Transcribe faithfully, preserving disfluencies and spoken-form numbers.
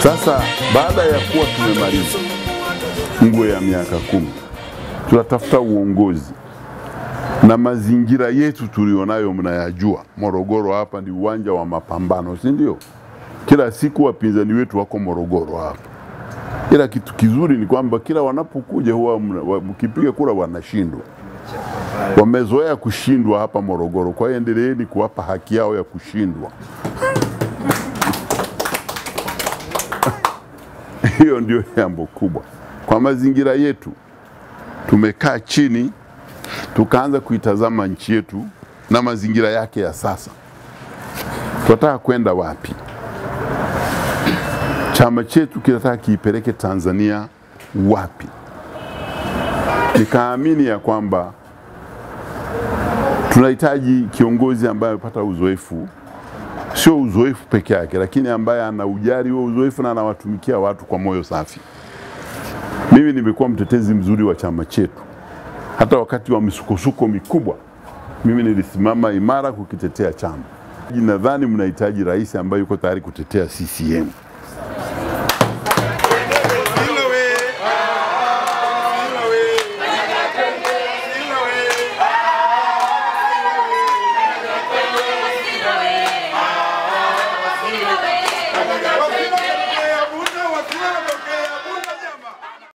Sasa baada ya kuwa tumemaliza nguo ya miaka kumi, tunatafuta uongozi na mazingira yetu tulionayo mnayajua. Morogoro hapa ni uwanja wa mapambano, si ndio? Kila siku wapinzani wetu wako Morogoro hapa. Ila kitu kizuri ni kwamba kila wanapokuja huwa mkipiga kura wanashindwa. Wamezoea kushindwa hapa Morogoro, kwa hiyo endeleeni kuwapa haki yao ya kushindwa. Hiyo ndio jambo kubwa. Kwa mazingira yetu tumekaa chini tukaanza kuitazama nchi yetu na mazingira yake ya sasa. Tunataka kwenda wapi? Chama chetu kinataka kiipeleke Tanzania wapi? Nikaamini ya kwamba tunahitaji kiongozi ambaye amepata uzoefu, sio uzoefu peke yake, lakini ambaye ana ujali wa uzoefu na anawatumikia watu kwa moyo safi. Mimi nimekuwa mtetezi mzuri wa chama chetu. Hata wakati wa misukosuko mikubwa, mimi nilisimama imara kukitetea chama. Nadhani mnahitaji rais ambaye yuko tayari kutetea C C M.